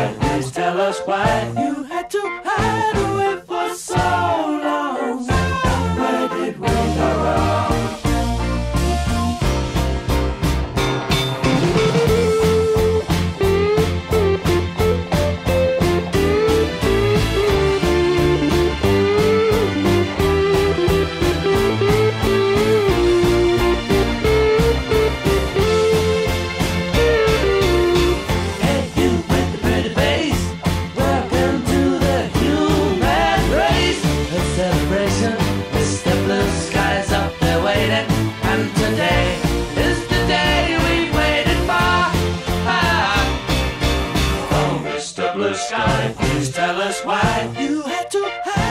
sky, please tell us why you had to hide away for so long. Where did we go wrong? Sky, please tell us why you had to have